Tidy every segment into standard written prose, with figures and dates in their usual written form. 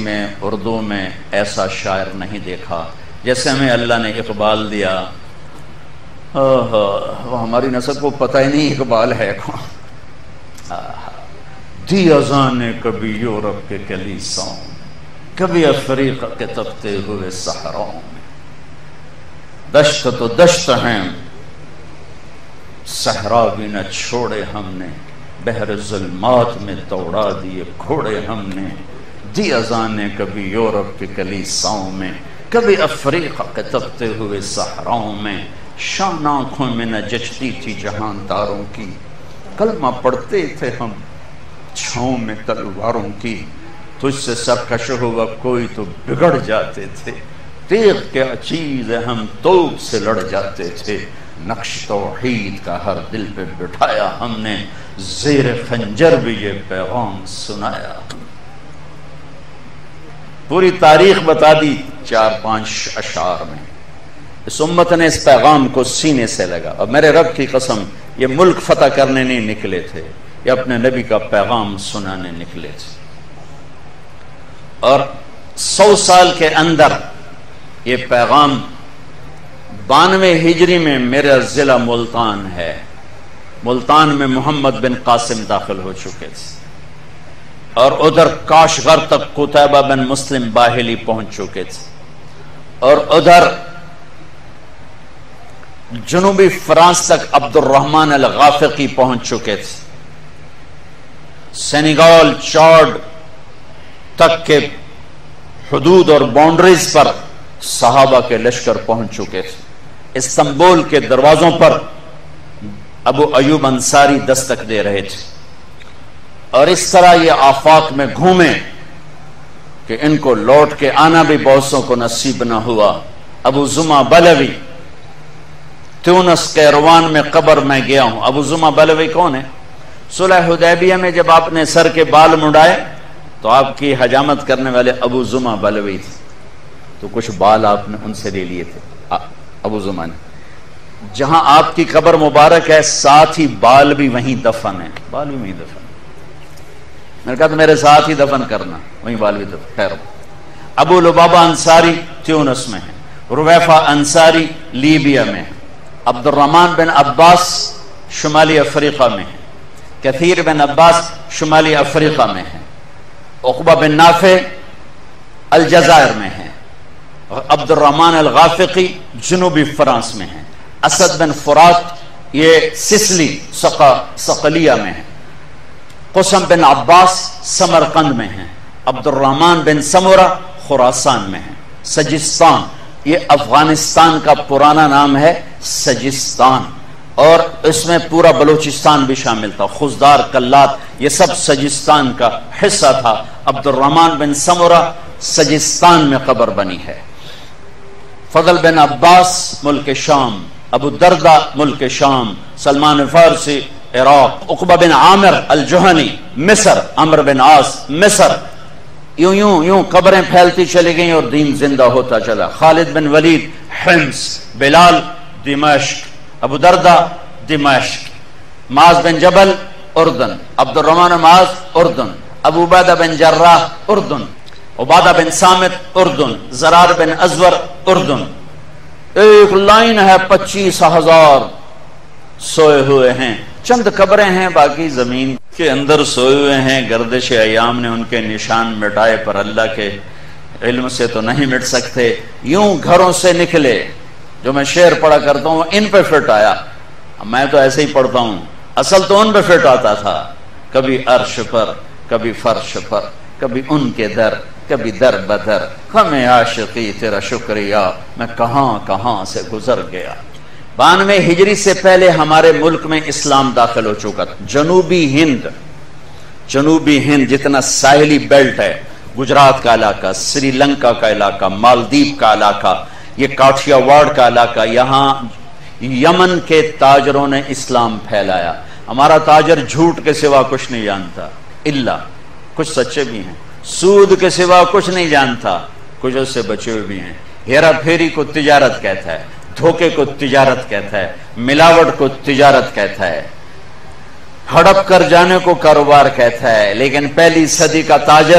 میں اردو میں ایسا شاعر نہیں دیکھا جیسے ہمیں اللہ نے اقبال دیا. وہ ہماری نسل کو پتہ ہی نہیں اقبال ہے کون. دی اذان کبھی یورپ کے کلیساؤں میں، کبھی افریقہ کے تپتے ہوئے صحراؤں میں، دشت تو دشت ہیں صحرا بھی نہ چھوڑے ہم نے، بحر ظلمات میں دوڑا دیے گھوڑے ہم نے. دی اذان کبھی یورپ کے کلیساؤں میں، کبھی افریقہ کے تپتے ہوئے صحراؤں میں، شان آنکھوں میں نہ جچتی تھی جہاں تاروں کی، کلمہ پڑھتے تھے ہم چھاؤں میں تلواروں کی، تجھ سے سرکش ہوا کوئی تو بگڑ جاتے تھے، تیغ کیا چیز ہے ہم توپ سے لڑ جاتے تھے، نقش توحید کا ہر دل پہ بٹھایا ہم نے، زیر خنجر بھی یہ پیغام سنایا. پوری تاریخ بتا دی 4-5 اشعار میں. اس امت نے اس پیغام کو سینے سے لگا. اور میرے رب کی قسم یہ ملک فتح کرنے نہیں نکلے تھے، یہ اپنے نبی کا پیغام سنانے نکلے تھے. اور 100 سال کے اندر یہ پیغام 92 ہجری میں میرا ضلع ملتان ہے، ملتان میں محمد بن قاسم داخل ہو چکے تھے، اور ادھر کاشغر تک قتیبہ بن مسلم باہلی پہنچ چکے تھے، اور ادھر جنوبی فرانس تک عبد الرحمن الغافقی پہنچ چکے تھے، سینیگال چاڈ تک کے حدود اور باؤنڈریز پر صحابہ کے لشکر پہنچ چکے تھے. استنبول کے دروازوں پر ابو ایوب انصاری دستک دے رہے تھے، اور اس طرح یہ آفاق میں گھومے کہ ان کو لوٹ کے آنا بھی بہتوں کو نصیب نہ ہوا. ابو زمع بلوی تیونس کیروان میں قبر میں گیا ہوں. ابو زمع بلوی کون ہے؟ صلح حدیبیہ میں جب آپ نے سر کے بال مڈائے تو آپ کی حجامت کرنے والے ابو زمع بلوی تھے، تو کچھ بال آپ نے ان سے لے لیے تھے ابو زمع نے. جہاں آپ کی قبر مبارک ہے ساتھ ہی بال بھی وہیں دفن ہیں، بال بھی وہیں دفن. میں نے کہا تو میرے ساتھ ہی دفن کرنا، وہیں بال بھی دفن. خیر، ابو لبابہ انصاری تیونس میں ہے، رویفہ انصاری لیبیا میں ہے، عبد الرحمن بن عباس شمالی افریقہ میں ہے، کثیر بن عباس شمالی افریقہ میں ہے، عقبہ بن نافع الجزائر میں ہے، عبد الرحمن الغافقی جنوبی فرانس میں ہے، اسد بن فرات یہ سسلی صقلیہ میں ہے، قسم بن عباس سمرقند میں ہے، عبد الرحمن بن سمرہ خراسان میں ہے. سجستان یہ افغانستان کا پرانا نام ہے سجستان، اور اس میں پورا بلوچستان بھی شامل تھا، خزدار کلات یہ سب سجستان کا حصہ تھا. عبد الرحمن بن سمرہ سجستان میں قبر بنی ہے. فضل بن عباس ملک شام، ابو دردہ ملک شام، سلمان فارسی عراق، عقبہ بن عامر الجہنی مصر، عمرو بن عاص مصر. یوں یوں یوں قبریں پھیلتی چلی گئیں اور دین زندہ ہوتا چلا. خالد بن ولید حمص، بلال دمشق، ابو دردہ دمشق، معاذ بن جبل اردن، عبد الرحمن معاذ اردن، ابو عبیدہ بن جراح اردن، عبادہ بن سامت اردن، زرار بن ازور اردن. ایک لائن ہے 25,000 سوئے ہوئے ہیں. چند قبریں ہیں، باقی زمین کے اندر سوئے ہوئے ہیں. گردش ایام نے ان کے نشان مٹائے، پر اللہ کے علم سے تو نہیں مٹ سکتے. یوں گھروں سے نکلے، جو میں شعر پڑھا کرتا ہوں ان پہ فٹ آیا. میں تو ایسے ہی پڑھتا ہوں، اصل تو ان پہ فٹ آتا تھا. کبھی عرش پر، کبھی فرش پر، کبھی ان کے در، کبھی در بدر. ہمیں عاشقی تیرا شکریہ، میں کہاں کہاں سے گزر گیا. 92 ہجری سے پہلے ہمارے ملک میں اسلام داخل ہو چکا تھا. جنوبی ہند جتنا ساحلی بیلٹ ہے، گجرات کا علاقہ، سری لنکا کا علاقہ، مالدیپ کا علاقہ، یہ کاٹھیا واڑ کا علاقہ، یہاں یمن کے تاجروں نے اسلام پھیلایا. ہمارا تاجر جھوٹ کے سوا کچھ نہیں جانتا، الا کچھ سچے بھی ہیں. سود کے سوا کچھ نہیں جانتا، کچھ اس سے بچے ہوئے بھی ہیں. ہیرا پھیری کو تجارت کہتا ہے، دھوکے کو تجارت کہتا ہے، ملاوٹ کو تجارت کہتا ہے، ہڑپ کر جانے کو کاروبار کہتا ہے. لیکن پہلی صدی کا تاجر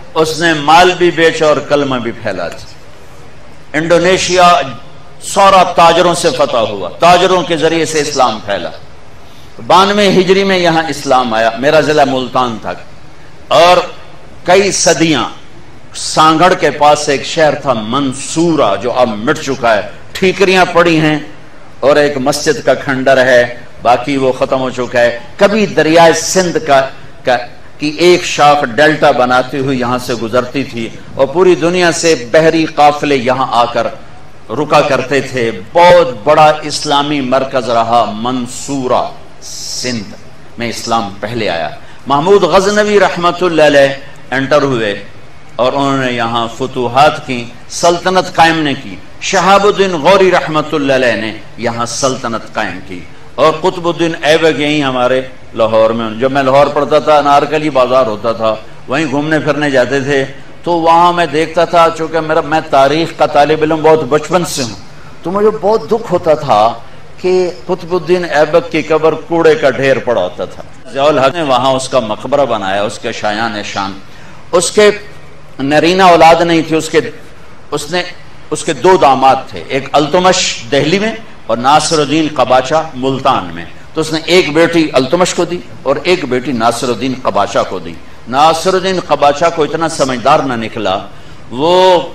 اس نے مال بھی بیچا اور کلمہ بھی پھیلا دیا۔ انڈونیشیا سورا تاجروں سے فتح ہوا، تاجروں کے ذریعے سے اسلام پھیلا۔ 92 ہجری میں یہاں اسلام آیا، میرا ضلع ملتان تھا، اور کئی صدیاں سانگڑ کے پاس ایک شہر تھا منصورہ جو اب مٹ چکا ہے، ٹھیکریاں پڑی ہیں اور ایک مسجد کا کھنڈر ہے، باقی وہ ختم ہو چکا ہے۔ کبھی دریائے سندھ کی ایک شاخ ڈیلٹا بناتی ہوئی یہاں سے گزرتی تھی اور پوری دنیا سے بحری قافلے یہاں آ کر رکا کرتے تھے۔ بہت بڑا اسلامی مرکز رہا منصورہ، سندھ میں اسلام پہلے آیا۔ محمود غزنوی رحمت اللہ علیہ انٹر ہوئے اور انہوں نے یہاں فتوحات کی، سلطنت قائم نے کی۔ شہاب الدین غوری رحمت اللہ علیہ نے یہاں سلطنت قائم کی، اور قطب الدین ایبک یہیں ہمارے لاہور میں، جب میں لاہور پڑھتا تھا نارکلی بازار ہوتا تھا، وہیں گھومنے پھرنے جاتے تھے، تو وہاں میں دیکھتا تھا، چونکہ میں تاریخ کا طالب علم بہت بچپن سے ہوں، تو مجھے بہت دکھ ہوتا تھا کہ قطب الدین ایبک کی قبر کوڑے کا ڈھیر پڑا ہوتا تھا۔ ضیاء الحق نے وہاں اس کا مقبرہ بنایا، اس کے شایان شان۔ اس کے نرینہ اولاد نہیں تھی، اس کے 2 داماد تھے، ایک التمش دہلی میں اور ناصر الدین قباچہ ملتان میں۔ تو اس نے ایک بیٹی التمش کو دی اور ایک بیٹی ناصر الدین قباچہ کو دی۔ ناصر الدین قباچہ کو اتنا سمجھدار نہ نکلا، وہ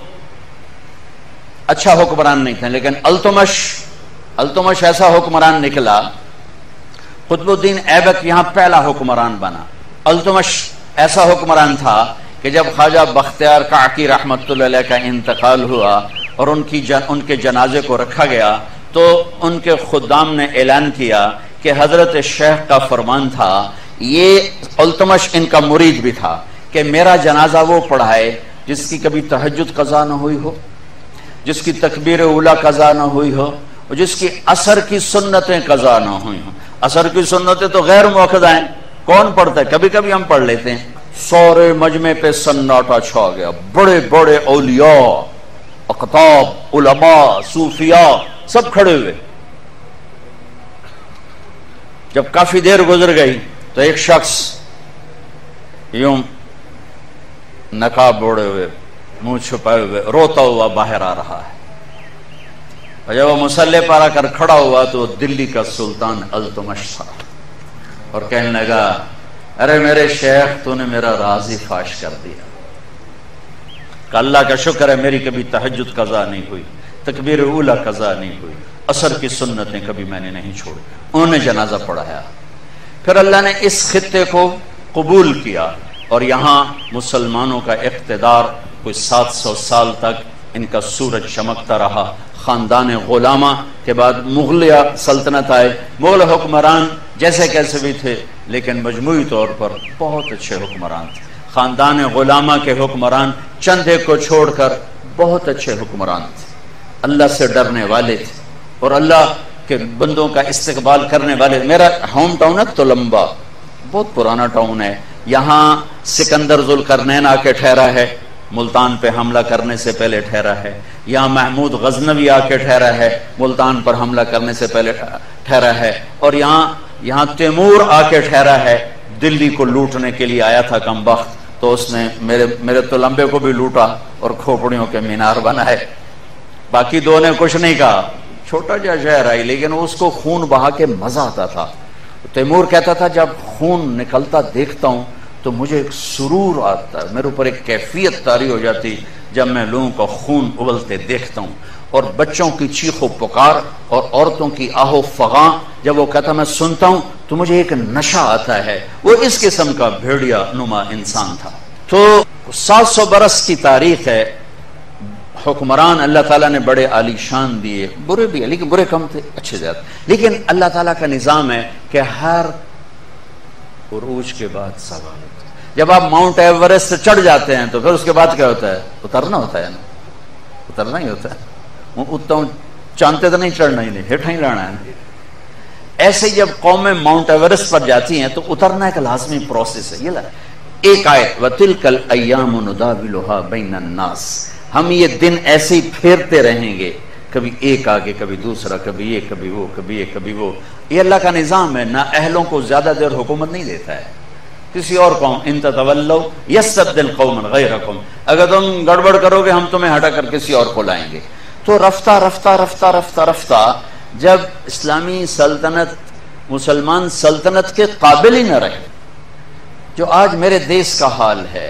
اچھا حکمران نہیں تھے، لیکن التمش ایسا حکمران نکلا۔ قطب الدین ایبک یہاں پہلا حکمران بنا۔ التمش ایسا حکمران تھا کہ جب خواجہ بختیار کاکی رحمت اللہ علیہ کا انتقال ہوا اور ان کے جنازے کو رکھا گیا، تو ان کے خدام نے اعلان کیا کہ حضرت شیخ کا فرمان تھا، یہ التمش ان کا مرید بھی تھا، کہ میرا جنازہ وہ پڑھائے جس کی کبھی تہجد قضا نہ ہوئی ہو، جس کی تکبیر اولیٰ قضا نہ ہوئی ہو، اور جس کی عصر کی سنتیں قضا نہ ہوئی ہوں۔ عصر کی سنتیں تو غیر موقع ہیں، کون پڑھتا ہے؟ کبھی کبھی ہم پڑھ لیتے ہیں۔ سورے مجمع پہ سناٹا چھا گیا، بڑے بڑے اولیاء، اقطاب، علماء، صوفیاء سب کھڑے ہوئے۔ جب کافی دیر گزر گئی تو ایک شخص یوں نقاب اوڑے ہوئے، منہ چھپائے ہوئے، روتا ہوا باہر آ رہا ہے، اور جب وہ مصلی پر آ کر کھڑا ہوا تو دلی کا سلطان التمش تھا، اور کہنے لگا، ارے میرے شیخ، تو نے میرا راز ہی فاش کر دیا، کہ اللہ کا شکر ہے میری کبھی تہجد قضا نہیں ہوئی، تکبیر اولیٰ قضا نہیں ہوئی، عصر کی سنتیں کبھی میں نے نہیں چھوڑی۔ انہوں نے جنازہ پڑھایا۔ پھر اللہ نے اس خطے کو قبول کیا، اور یہاں مسلمانوں کا اقتدار کوئی 700 سال تک ان کا سورج چمکتا رہا۔ خاندان غلامہ کے بعد مغلیہ سلطنت آئے، مغل حکمران جیسے کیسے بھی تھے، لیکن مجموعی طور پر بہت اچھے حکمران تھے۔ خاندان غلامہ کے حکمران چند ایک کو چھوڑ کر بہت اچھے حکمران تھے، اللہ سے ڈرنے والے تھے اور اللہ کے بندوں کا استقبال کرنے والے۔ میرا ہوم ٹاؤن ہے تلمبا، بہت پرانا ٹاؤن ہے، یہاں سکندر ذوالقرنین آ کے ٹھہرا ہے، ملتان پہ حملہ کرنے سے پہلے ٹھہرا ہے۔ یہاں محمود غزنوی آ کے ٹھہرا ہے، ملتان پر حملہ کرنے سے پہلے ٹھہرا ہے۔ اور یہاں تیمور آ کے ٹھہرا ہے، دلی کو لوٹنے کے لیے آیا تھا کم بخت، تو اس نے میرے تلمبے کو بھی لوٹا اور کھوپڑیوں کے مینار بنائے۔ باقی دو نے کچھ نہیں کہا، چھوٹا جا شہر آئی، لیکن اس کو خون بہا کے مزہ آتا تھا۔ تیمور کہتا تھا، جب خون نکلتا دیکھتا ہوں تو مجھے ایک سرور آتا ہے، میرے اوپر ایک کیفیت طاری ہو جاتی جب میں لوگوں کا خون ابلتے دیکھتا ہوں، اور بچوں کی چیخ و پکار اور عورتوں کی آہ و فغاں جب وہ کہتا میں سنتا ہوں تو مجھے ایک نشہ آتا ہے۔ وہ اس قسم کا بھیڑیا نما انسان تھا۔ تو 700 برس کی تاریخ ہے، حکمران اللہ تعالیٰ نے بڑے عالی شان دیے، برے بھی ہیں لیکن برے کم تھے، اچھے زیادہ۔ لیکن اللہ تعالیٰ کا نظام ہے کہ ہر عروج کے بعد سوال ہوتا ہے۔ جب آپ ماؤنٹ ایورسٹ سے چڑھ جاتے ہیں تو پھر اس کے بعد کیا ہوتا ہے؟ اترنا ہوتا ہے نا، اترنا ہی ہوتا ہے۔ وہ اتنا چاندتے تو نہیں چڑھنا ہی نہیں، ہٹا ہی لانا ہے نا۔ ایسے جب قومیں ماؤنٹ ایورسٹ پر جاتی ہیں تو اترنا ایک لازمی پروسیس ہے۔ یہ ایک آیت وَتِلْكَ الْأَيَّامُ نُدَاوِلُهَا بَيْنَ النَّاسِ، ہم یہ دن ایسے ہی پھیرتے رہیں گے، کبھی ایک آگے کبھی دوسرا، کبھی یہ کبھی وہ، کبھی یہ کبھی وہ۔ یہ اللہ کا نظام ہے، نہ اہلوں کو زیادہ دیر حکومت نہیں دیتا ہے، کسی اور قوم، ان تتولوا یستبدل قوما غیرکم، اگر تم گڑبڑ کرو گے ہم تمہیں ہٹا کر کسی اور کو لائیں گے۔ تو رفتہ رفتہ رفتہ رفتہ رفتہ جب اسلامی سلطنت، مسلمان سلطنت کے قابل ہی نہ رہے، جو آج میرے دیش کا حال ہے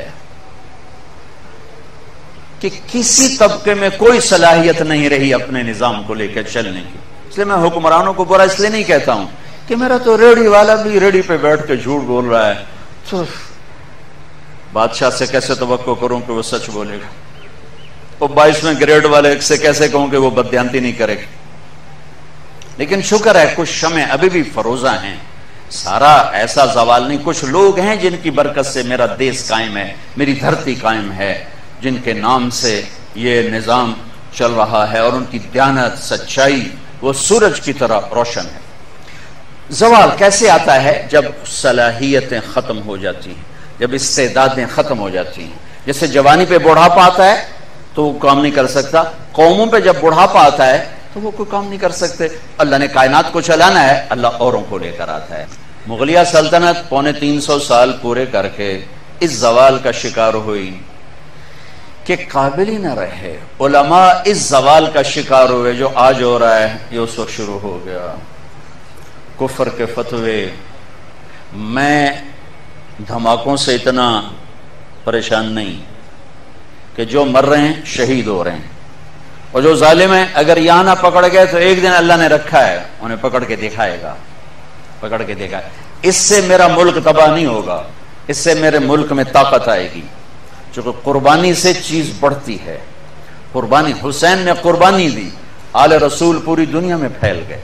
کہ کسی طبقے میں کوئی صلاحیت نہیں رہی اپنے نظام کو لے کر چلنے کی۔ اس لیے میں حکمرانوں کو برا اس لیے نہیں کہتا ہوں کہ میرا تو ریڑھی والا بھی ریڑھی پہ بیٹھ کے جھوٹ بول رہا ہے، تو بادشاہ سے کیسے توقع کروں کہ وہ سچ بولے گا، وہ 22ویں گریڈ والے سے کیسے کہوں کہ وہ بددیانتی نہیں کرے گا۔ لیکن شکر ہے کچھ شمع ابھی بھی فروزہ ہیں، سارا ایسا زوال نہیں، کچھ لوگ ہیں جن کی برکت سے میرا دیش قائم ہے، میری دھرتی قائم ہے، جن کے نام سے یہ نظام چل رہا ہے، اور ان کی دیانت، سچائی وہ سورج کی طرح روشن ہے۔ زوال کیسے آتا ہے؟ جب صلاحیتیں ختم ہو جاتی ہیں، جب استعدادیں ختم ہو جاتی ہیں۔ جیسے جوانی پہ بڑھاپا آتا ہے تو وہ کام نہیں کر سکتا، قوموں پہ جب بڑھاپا آتا ہے تو وہ کوئی کام نہیں کر سکتے۔ اللہ نے کائنات کو چلانا ہے، اللہ اوروں کو لے کر آتا ہے۔ مغلیہ سلطنت 350 سال پورے کر کے اس زوال کا شکار ہوئی کہ قابل ہی نہ رہے۔ علماء اس زوال کا شکار ہوئے جو آج ہو رہا ہے، یہ اس وقت شروع ہو گیا۔ کفر کے فتوے، میں دھماکوں سے اتنا پریشان نہیں کہ جو مر رہے ہیں شہید ہو رہے ہیں، اور جو ظالم ہیں اگر یہاں نہ پکڑ گئے تو ایک دن اللہ نے رکھا ہے انہیں پکڑ کے دکھائے گا، پکڑ کے دکھائے۔ اس سے میرا ملک تباہ نہیں ہوگا، اس سے میرے ملک میں طاقت آئے گی، چونکہ قربانی سے چیز بڑھتی ہے۔ قربانی، حسین نے قربانی دی، آل رسول پوری دنیا میں پھیل گئے۔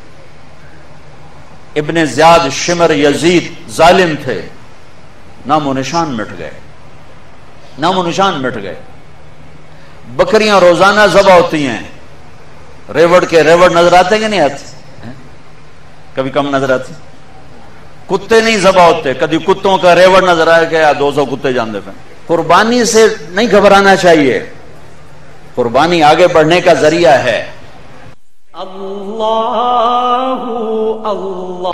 ابن زیاد، شمر، یزید ظالم تھے، نام و نشان مٹ گئے، نام و نشان مٹ گئے۔ بکریاں روزانہ ذبح ہوتی ہیں، ریوڑ کے ریوڑ نظر آتے ہیں کہ نہیں آتے؟ کبھی کم نظر آتے۔ کتے نہیں ذبح ہوتے، کبھی کتوں کا ریوڑ نظر آئے کہ 200 کتے جان دے۔ قربانی سے نہیں گھبرانا چاہیے، قربانی آگے بڑھنے کا ذریعہ ہے۔ اللہ اللہ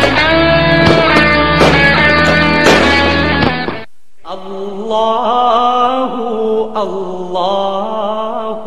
اللہ اللہ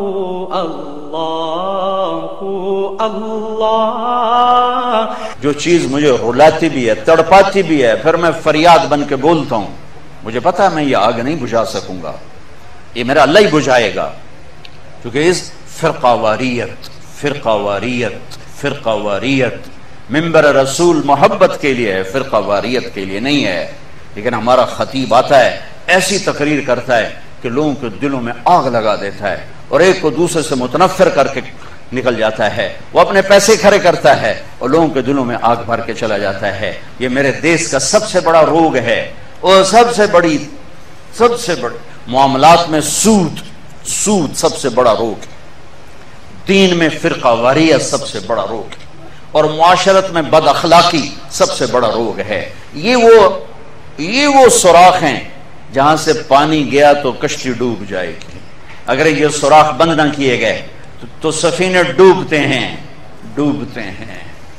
اللہ اللہ۔ جو چیز مجھے رلاتی بھی ہے، تڑپاتی بھی ہے، پھر میں فریاد بن کے بولتا ہوں، مجھے پتا ہے میں یہ آگ نہیں بجھا سکوں گا، یہ میرا اللہ ہی بجھائے گا، کیونکہ اس فرقہ واریت، فرقہ واریت، فرقہ واریت منبر رسول محبت کے لیے ہے، فرقہ واریت کے لیے نہیں ہے۔ لیکن ہمارا خطیب آتا ہے، ایسی تقریر کرتا ہے کہ لوگوں کے دلوں میں آگ لگا دیتا ہے، اور ایک کو دوسرے سے متنفر کر کے نکل جاتا ہے، وہ اپنے پیسے کھڑے کرتا ہے اور لوگوں کے دلوں میں آگ بھر کے چلا جاتا ہے۔ یہ میرے دیش کا سب سے بڑا روگ ہے، اور سب سے بڑی معاملات میں سود سب سے بڑا روگ ہے، دین میں فرقہ واریت سب سے بڑا روگ ہے، اور معاشرت میں بد اخلاقی سب سے بڑا روگ ہے۔ یہ وہ سوراخ ہیں جہاں سے پانی گیا تو کشتی ڈوب جائے گی، اگر یہ سوراخ بند نہ کیے گئے تو سفینے ڈوبتے ہیں۔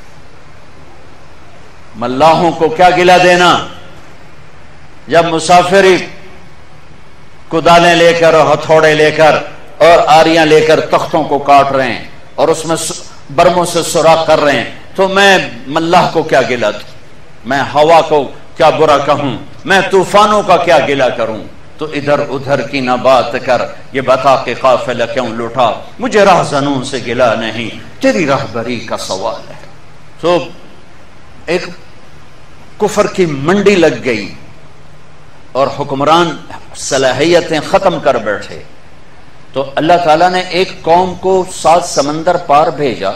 ملاحوں کو کیا گلہ دینا جب مسافری کدالیں لے کر اور ہتھوڑے لے کر اور آریاں لے کر تختوں کو کاٹ رہے ہیں اور اس میں برموں سے سوراخ کر رہے ہیں، تو میں ملاح کو کیا گلہ دوں، میں ہوا کو کیا برا کہوں، میں طوفانوں کا کیا گلہ کروں؟ تو ادھر ادھر کی نہ بات کر، یہ بتا کہ قافلہ کیوں لوٹا، مجھے راہزنوں سے گلہ نہیں، تیری راہبری کا سوال ہے۔ تو ایک کفر کی منڈی لگ گئی اور حکمران صلاحیتیں ختم کر بیٹھے، تو اللہ تعالیٰ نے ایک قوم کو 7 سمندر پار بھیجا۔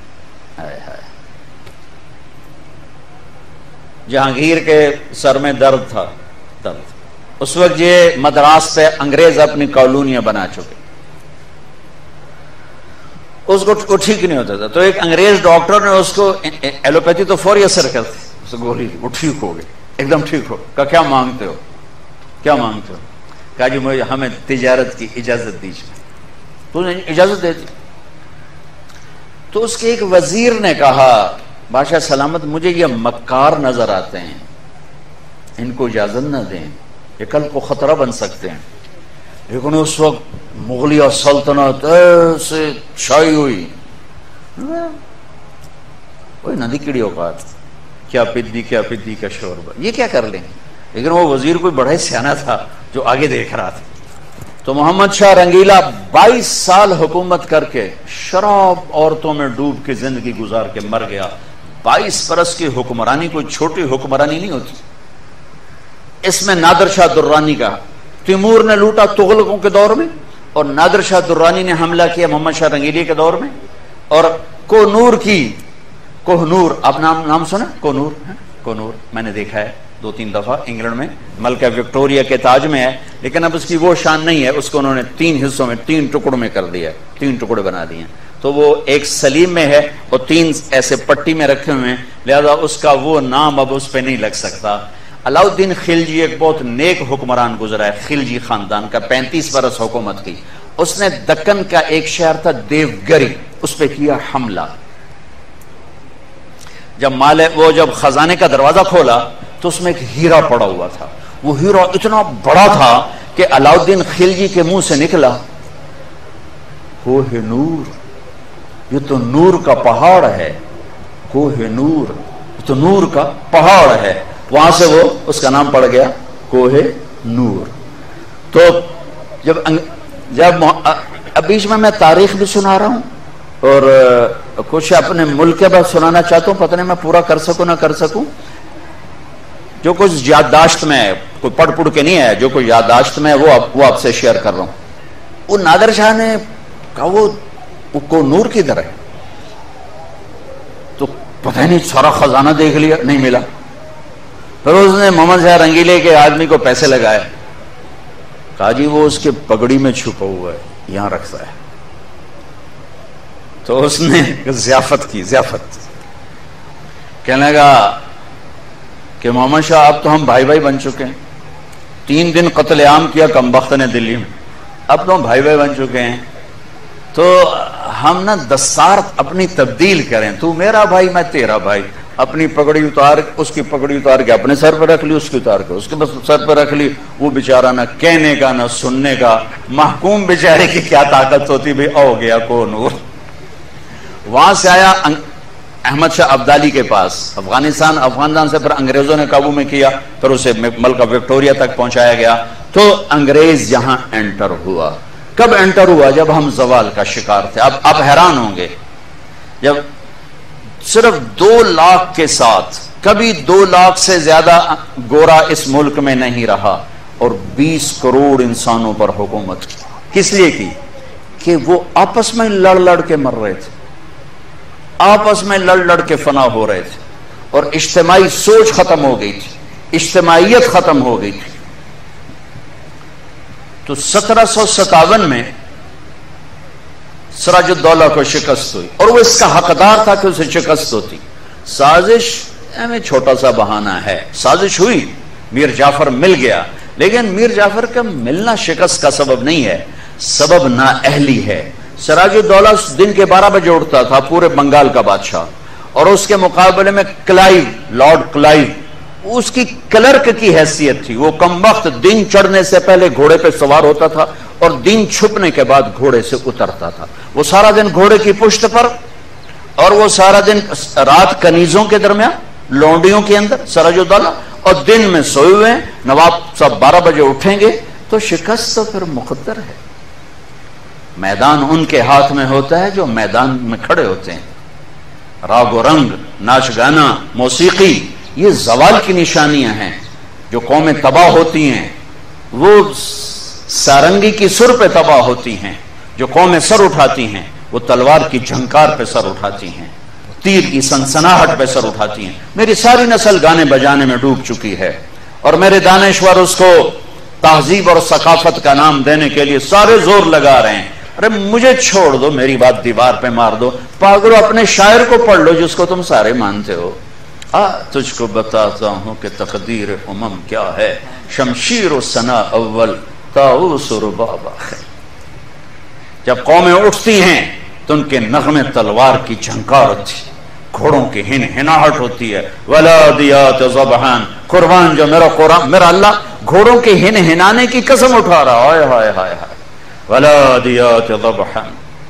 جہانگیر کے سر میں درد تھا، اس وقت یہ مدراس پہ انگریز اپنی کالونیاں بنا چکے، اس کو ٹھیک نہیں ہوتا تھا، تو ایک انگریز ڈاکٹر نے اس کو، ایلوپیتھی تو فوری اثر کرتی، اس گولی وہ ٹھیک ہو گئی، ایک دم ٹھیک ہو۔ کہا کیا مانگتے ہو، کیا مانگتے ہو؟ کہا جی مجھے ہمیں تجارت کی اجازت دیجیے۔ تو نے اجازت دے دی۔ تو اس کے ایک وزیر نے کہا، بادشاہ سلامت مجھے یہ مکار نظر آتے ہیں، ان کو اجازت نہ دیں، یہ کل کو خطرہ بن سکتے ہیں. لیکن اس وقت مغلیہ سلطنت ایسے چھائی ہوئی، کوئی نہ دی کیڑی اوقات، کیا پدی کا شوربہ، یہ کیا کر لیں. لیکن وہ وزیر کوئی بڑا ہی سیانا تھا جو آگے دیکھ رہا تھا. تو محمد شاہ رنگیلا 22 سال حکومت کر کے شراب عورتوں میں ڈوب کے زندگی گزار کے مر گیا. 22 برس کی حکمرانی کوئی چھوٹی حکمرانی نہیں ہوتی. اس میں نادر شاہ درانی کا تیمور نے لوٹا تغلقوں کے دور میں، اور نادر شاہ درانی نے حملہ کیا محمد شاہ رنگیلی کے دور میں. اور کوہنور، آپ نام سنا؟ کوہنور میں نے دیکھا ہے 2-3 دفعہ انگلینڈ میں، ملکہ وکٹوریا کے تاج میں ہے، لیکن اب اس کی وہ شان نہیں ہے. اس کو انہوں نے 3 حصوں میں 3 ٹکڑوں میں کر دیا، 3 ٹکڑے بنا دیے. تو وہ ایک سلیم میں ہے اور 3 ایسے پٹی میں رکھے ہوئے ہیں، لہذا اس کا وہ نام اب اس پہ نہیں لگ سکتا. علاؤالدین خلجی ایک بہت نیک حکمران گزرا ہے، خلجی خاندان کا، 35 برس حکومت کی. اس نے دکن کا ایک شہر تھا دیوگری، اس پہ کیا حملہ. جب خزانے کا دروازہ کھولا تو اس میں ایک ہیرا پڑا ہوا تھا. وہ ہیرا اتنا بڑا تھا کہ علاؤالدین خلجی کے منہ سے نکلا، کوہ نور، یہ تو نور کا پہاڑ ہے، کوہ نور، یہ تو نور کا پہاڑ ہے. وہاں سے وہ اس کا نام پڑ گیا کوہ نور. تو جب بیچ میں تاریخ بھی سنا رہا ہوں اور کچھ اپنے ملک کے بعد سنانا چاہتا ہوں، پتہ نہیں میں پورا کر سکوں نہ کر سکوں. جو کچھ یادداشت میں ہے، کوئی پڑھ کے نہیں ہے، جو کچھ یادداشت میں ہے وہ آپ سے شیئر کر رہا ہوں. وہ نادر شاہ نے کہا وہ کو نور کدھر ہے؟ تو پتہ نہیں، سارا خزانہ دیکھ لیا، نہیں ملا. پھر اس نے محمد شاہ رنگیلے کے آدمی کو پیسے لگائے، کہا جی وہ اس کے پگڑی میں چھپا ہوا ہے، یہاں رکھتا ہے. تو اس نے ضیافت کی، کہنے لگا کہ محمد شاہ اب تو ہم بھائی بن چکے ہیں. 3 دن قتل عام کیا کمبخت نے دلی میں، اب تو ہم بھائی بن چکے ہیں. تو ہم نا دستار اپنی تبدیل کریں، تو میرا بھائی میں تیرا بھائی. اپنی پگڑی اتار، اس کی پگڑی اتار کے اپنے سر پہ رکھ لی، اس کی اتار کے اس کے بس سر پہ رکھ لی. وہ بیچارہ نہ کہنے کا نہ سننے کا، محکوم بیچارے کی کیا طاقت ہوتی بھی، او گیا کو نور. وہاں سے آیا احمد شاہ ابدالی کے پاس، افغانستان سے پھر انگریزوں نے قابو میں کیا، پھر اسے ملکہ وکٹوریا تک پہنچایا گیا. تو انگریز یہاں انٹر ہوا. کب انٹر ہوا؟ جب ہم زوال کا شکار تھے. اب آپ حیران ہوں گے، جب صرف 2 لاکھ کے ساتھ، کبھی 2 لاکھ سے زیادہ گورا اس ملک میں نہیں رہا، اور 20 کروڑ انسانوں پر حکومت کی. کس لیے کی؟ کہ وہ آپس میں لڑ کے مر رہے تھے، آپس میں لڑ کے فنا ہو رہے تھے، اور اجتماعی سوچ ختم ہو گئی تھی، اجتماعیت ختم ہو گئی تھی. تو 1757 میں سراج الدولہ کو شکست ہوئی، اور وہ اس کا حقدار تھا کہ اسے شکست ہوتی. سازش میں چھوٹا سا بہانہ ہے، سازش ہوئی، میر جعفر مل گیا، لیکن میر جعفر کا ملنا شکست کا سبب نہیں ہے، سبب نااہلی ہے. سراج الدولہ دن کے 12 بجے اٹھتا تھا، پورے بنگال کا بادشاہ، اور اس کے مقابلے میں لارڈ کلائیو اس کی کلرک کی حیثیت تھی. وہ کم وقت دن چڑھنے سے پہلے گھوڑے پہ سوار ہوتا تھا اور دن چھپنے کے بعد گھوڑے سے اترتا تھا. وہ سارا دن گھوڑے کی پشت پر، اور وہ سارا دن رات کنیزوں کے درمیان، لونڈیوں کے اندر سراج الدولہ، اور دن میں سوئے ہوئے ہیں. نواب صاحب 12 بجے اٹھیں گے تو شکست تو پھر مقدر ہے. میدان ان کے ہاتھ میں ہوتا ہے جو میدان میں کھڑے ہوتے ہیں. راگ و رنگ، ناچ گانا، موسیقی، یہ زوال کی نشانیاں ہیں. جو قومیں تباہ ہوتی ہیں وہ سارنگی کی سر پہ تباہ ہوتی ہیں. جو قومیں سر اٹھاتی ہیں وہ تلوار کی جھنکار پہ سر اٹھاتی ہیں، تیر کی سنسناہٹ پہ سر اٹھاتی ہیں. میری ساری نسل گانے بجانے میں ڈوب چکی ہے، اور میرے دانشور اس کو تہذیب اور ثقافت کا نام دینے کے لیے سارے زور لگا رہے ہیں. ارے مجھے چھوڑ دو، میری بات دیوار پہ مار دو. پاگلو اپنے شاعر کو پڑھ لو جس کو تم سارے مانتے ہو. تجھ کو بتاتا ہوں کہ تقدیر کیا ہے، شمشیر و ثنا اول طاؤس و رباب آخر. جب قومیں اٹھتی ہیں تو ان کے نغمے تلوار کی جھنکار ہوتی، گھوڑوں کی ہنہناہٹ ہوتی ہے. ولادیات ضبحان قربان جو میرا قرآن، میرا اللہ گھوڑوں کے ہن ہنانے کی قسم اٹھا رہا، ہائے ہائے ہائے ہائے، والعادیات ضبحا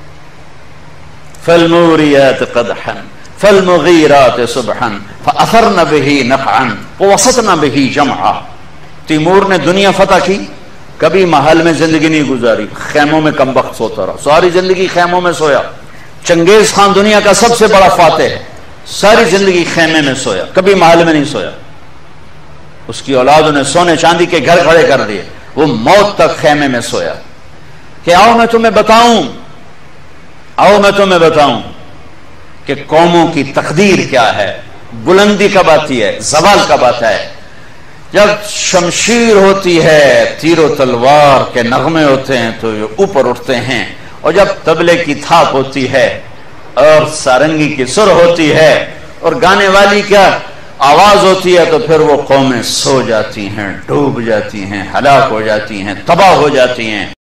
فالموریات قدحا فالمغیرات صبحا فاثرن به نقعا ووسطن به جمعا۔ تیمور نے دنیا فتح کی، کبھی محل میں زندگی نہیں گزاری، خیموں میں کم وقت سوتا رہا، ساری زندگی خیموں میں سویا۔ چنگیز خان دنیا کا سب سے بڑا فاتح ہے، ساری زندگی خیمے میں سویا، کبھی محل میں نہیں سویا۔ اس کی اولادوں نے سونے چاندی کے گھر کھڑے کر دیے، وہ موت تک خیمے میں سویا۔ کہ آؤ میں تمہیں بتاؤں، آؤ میں تمہیں بتاؤں کہ قوموں کی تقدیر کیا ہے، بلندی کب آتی ہے، زوال کب آتا ہے۔ جب شمشیر ہوتی ہے، تیر و تلوار کے نغمے ہوتے ہیں تو یہ اوپر اٹھتے ہیں، اور جب طبلے کی تھاپ ہوتی ہے اور سارنگی کی سر ہوتی ہے اور گانے والی کیا آواز ہوتی ہے، تو پھر وہ قومیں سو جاتی ہیں، ڈوب جاتی ہیں، ہلاک ہو جاتی ہیں، تباہ ہو جاتی ہیں۔